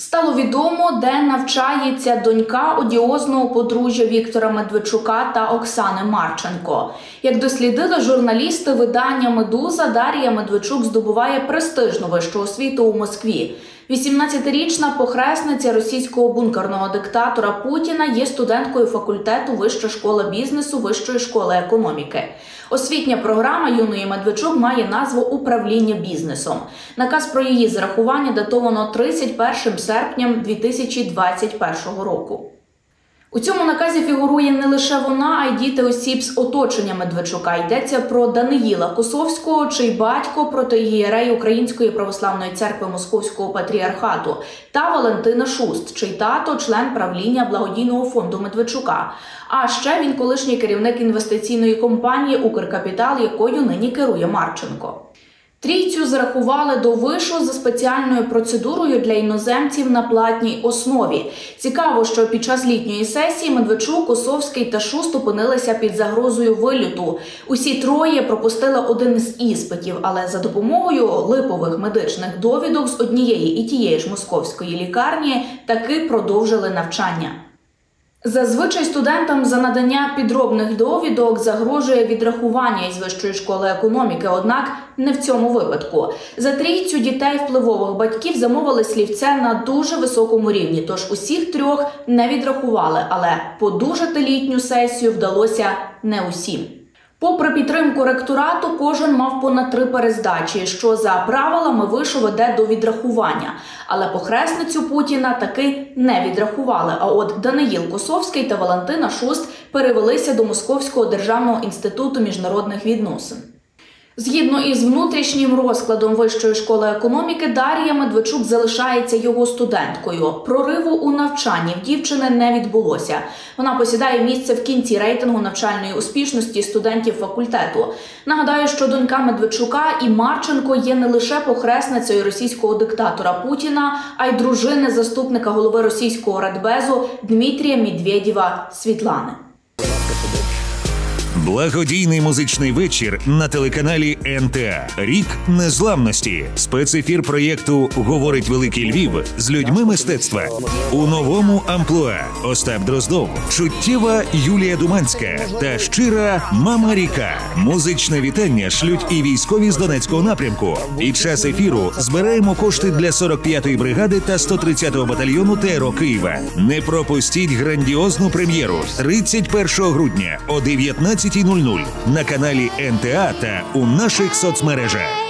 Стало відомо, де навчається донька одіозного подружжя Віктора Медведчука та Оксани Марченко. Як дослідили журналісти видання «Медуза», Дар'я Медведчук здобуває престижну вищу освіту у Москві. 18-річна похресниця російського бункерного диктатора Путіна є студенткою факультету Вища школа бізнесу Вищої школи економіки. Освітня програма юної Медведчук має назву «Управління бізнесом». Наказ про її зарахування датовано 31 серпня 2021 року. У цьому наказі фігурує не лише вона, а й діти осіб з оточення Медведчука. Йдеться про Даниїла Косовського, чий батько протоієрей Української православної церкви Московського патріархату, та Валентина Шуст, чий тато – член правління благодійного фонду Медведчука. А ще він колишній керівник інвестиційної компанії «Укркапітал», якою нині керує Марченко. Трійцю зарахували до вишу за спеціальною процедурою для іноземців на платній основі. Цікаво, що під час літньої сесії Медведчук, Косовський та Шуст опинилися під загрозою виліту. Усі троє пропустили один з іспитів, але за допомогою липових медичних довідок з однієї і тієї ж московської лікарні таки продовжили навчання. Зазвичай студентам за надання підробних довідок загрожує відрахування із Вищої школи економіки, однак не в цьому випадку. За трійцю дітей впливових батьків замовили слівце на дуже високому рівні, тож усіх трьох не відрахували, але подужати літню сесію вдалося не усім. Попри підтримку ректорату, кожен мав понад 3 перездачі, що за правилами вишу веде до відрахування. Але похресницю Путіна таки не відрахували, а от Даниїл Косовський та Валентина Шуст перевелися до Московського державного інституту міжнародних відносин. Згідно із внутрішнім розкладом Вищої школи економіки, Дар'я Медведчук залишається його студенткою. Прориву у навчанні в дівчини не відбулося. Вона посідає місце в кінці рейтингу навчальної успішності студентів факультету. Нагадаю, що донька Медведчука і Марченко є не лише похресницею російського диктатора Путіна, а й дружини заступника голови російського радбезу Дмитрія Медведєва Світлани. Благодійний музичний вечір на телеканалі НТА. Рік незламності. Спецефір проєкту «Говорить Великий Львів» з людьми мистецтва. У новому амплуа Остап Дроздов, чуттєва Юлія Думанська та щира Мама Ріка. Музичне вітання шлють і військові з Донецького напрямку. Під час ефіру збираємо кошти для 45-ї бригади та 130-го батальйону ТРО Києва. Не пропустіть грандіозну прем'єру 31 грудня о 19:00 на каналі НТА та у наших соцмережах.